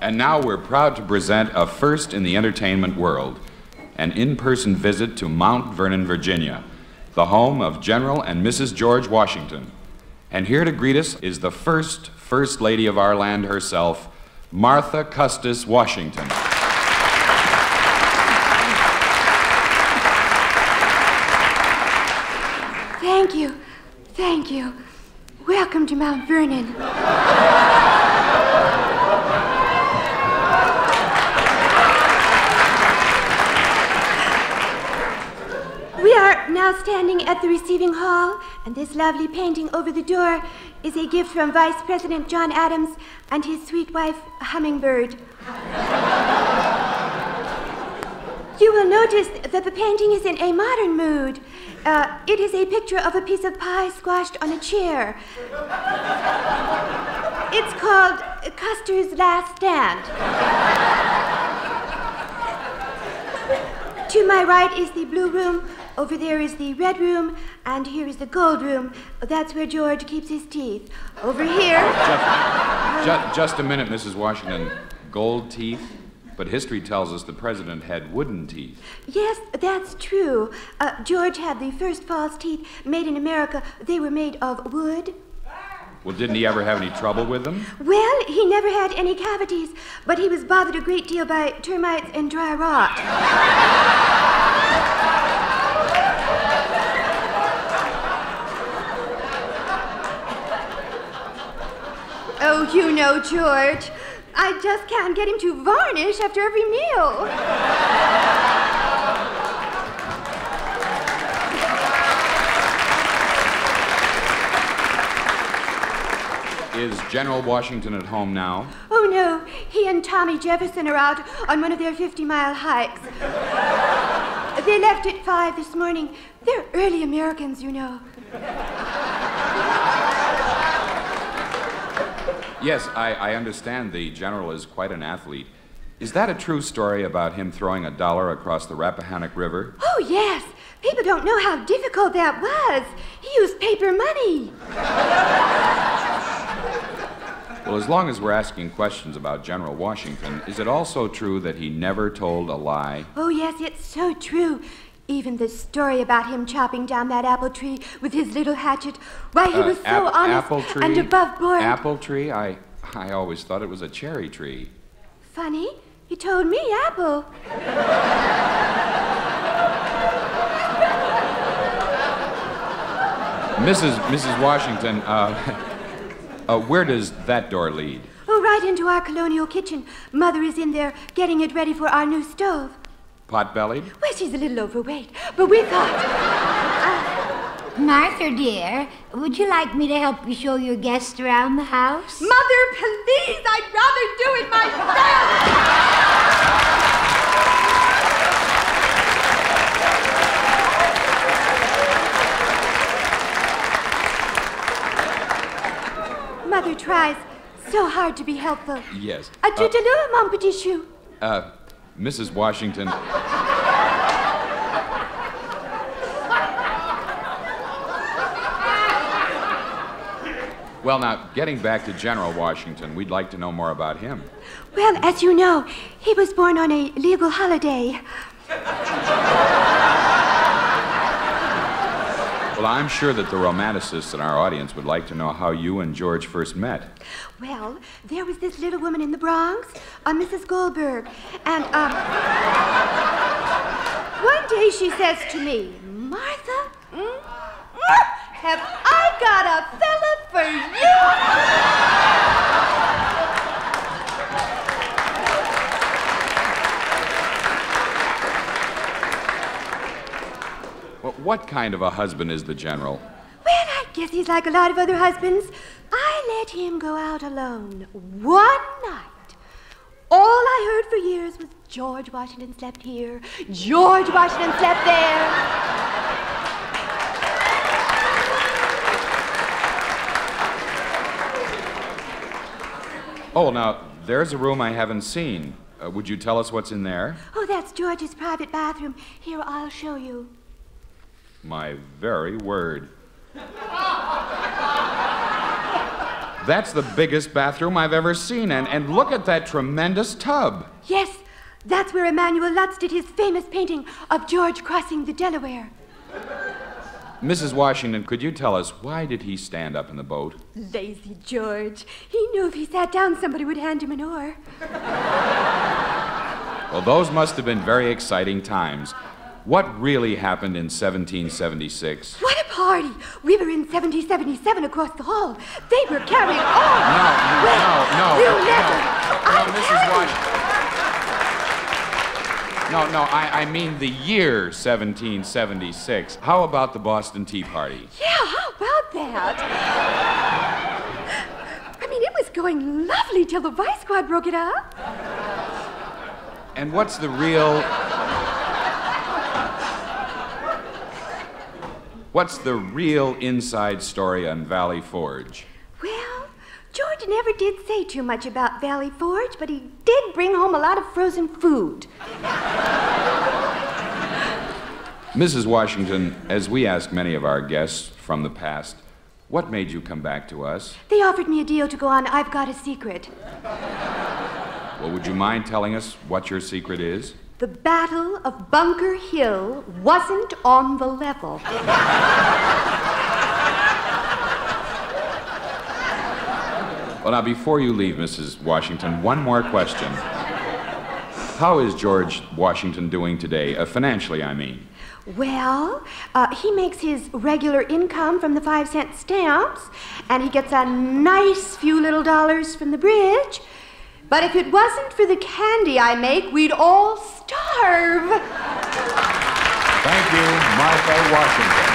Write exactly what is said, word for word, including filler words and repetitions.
And now we're proud to present a first in the entertainment world, an in-person visit to Mount Vernon, Virginia, the home of General and Missus George Washington. And here to greet us is the first First Lady of our land herself, Martha Custis Washington. Thank you. Thank you. Welcome to Mount Vernon. We are now standing at the receiving hall, and this lovely painting over the door is a gift from Vice President John Adams and his sweet wife, Hummingbird. You will notice that the painting is in a modern mood. Uh, it is a picture of a piece of pie squashed on a chair. It's called Custer's Last Stand. To my right is the blue room, over there is the red room, and here is the gold room. That's where George keeps his teeth. Over here... Just, just, just a minute, Missus Washington. Gold teeth? But history tells us the president had wooden teeth. Yes, that's true. Uh, George had the first false teeth made in America. They were made of wood. Well, didn't he ever have any trouble with them? Well, he never had any cavities, but he was bothered a great deal by termites and dry rot. Oh, you know, George, I just can't get him to varnish after every meal. Is General Washington at home now? Oh, no. He and Tommy Jefferson are out on one of their fifty-mile hikes. They left at five this morning. They're early Americans, you know. Yes, I, I understand the general is quite an athlete. Is that a true story about him throwing a dollar across the Rappahannock River? Oh, yes. People don't know how difficult that was. He used paper money. Well, as long as we're asking questions about General Washington, is it also true that he never told a lie? Oh, yes, it's so true. Even the story about him chopping down that apple tree with his little hatchet, why, he uh, was so ap- honest apple tree? and above board. Apple tree? I, I always thought it was a cherry tree. Funny, he told me apple. Missus Missus Washington, uh, uh, where does that door lead? Oh, right into our colonial kitchen. Mother is in there getting it ready for our new stove. Pot-bellied? Well, she's a little overweight, but we thought... Uh, Martha, dear, would you like me to help you show your guests around the house? Mother, please, I'd rather do it myself. Mother tries so hard to be helpful. Yes. A tutaloo, mon petit chou. Uh, Missus Washington... Well, now, getting back to General Washington, we'd like to know more about him. Well, as you know, he was born on a legal holiday. Well, I'm sure that the romanticists in our audience would like to know how you and George first met. Well, there was this little woman in the Bronx, uh, Missus Goldberg, and um, one day she says to me, Martha, mm, have I got a fella for you? Well, what kind of a husband is the general? Well, I guess he's like a lot of other husbands. I let him go out alone one night. All I heard for years was George Washington slept here, George Washington slept there. Oh, now, there's a room I haven't seen. Uh, would you tell us what's in there? Oh, that's George's private bathroom. Here, I'll show you. My very word. That's the biggest bathroom I've ever seen, and, and look at that tremendous tub. Yes, that's where Emanuel Lutz did his famous painting of George crossing the Delaware. Missus Washington, could you tell us, why did he stand up in the boat? Lazy George. He knew if he sat down, somebody would hand him an oar. Well, those must have been very exciting times. What really happened in seventeen seventy-six? What a party! We were in seventeen seventy-seven across the hall. They were carrying on. No, well, no, no. You never. No, I'll no Missus tell you. Washington. No, no, I, I mean the year seventeen seventy-six. How about the Boston Tea Party? Yeah, how about that? I mean, it was going lovely till the Vice Squad broke it up. And what's the real... What's the real inside story on Valley Forge? Well, George never did say too much about Valley Forge, but he did bring home a lot of frozen food. Missus Washington, as we ask many of our guests from the past, what made you come back to us? They offered me a deal to go on I've Got a Secret. Well, would you mind telling us what your secret is? The Battle of Bunker Hill wasn't on the level. Well, now, before you leave, Missus Washington, one more question. How is George Washington doing today, uh, financially, I mean? Well, uh, he makes his regular income from the five-cent stamps, and he gets a nice few little dollars from the bridge. But if it wasn't for the candy I make, we'd all starve. Thank you, Martha Washington.